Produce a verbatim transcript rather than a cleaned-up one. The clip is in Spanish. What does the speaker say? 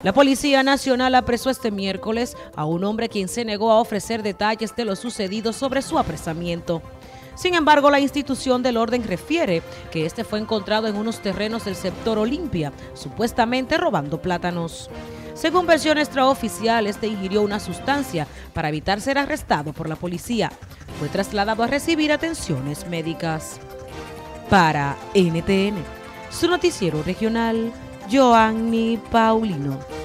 La Policía Nacional apresó este miércoles a un hombre quien se negó a ofrecer detalles de lo sucedido sobre su apresamiento. Sin embargo, la institución del orden refiere que este fue encontrado en unos terrenos del sector Olimpia, supuestamente robando plátanos. Según versión extraoficial, este ingirió una sustancia para evitar ser arrestado por la policía. Fue trasladado a recibir atenciones médicas. Para N T N, su noticiero regional, Joanny Paulino.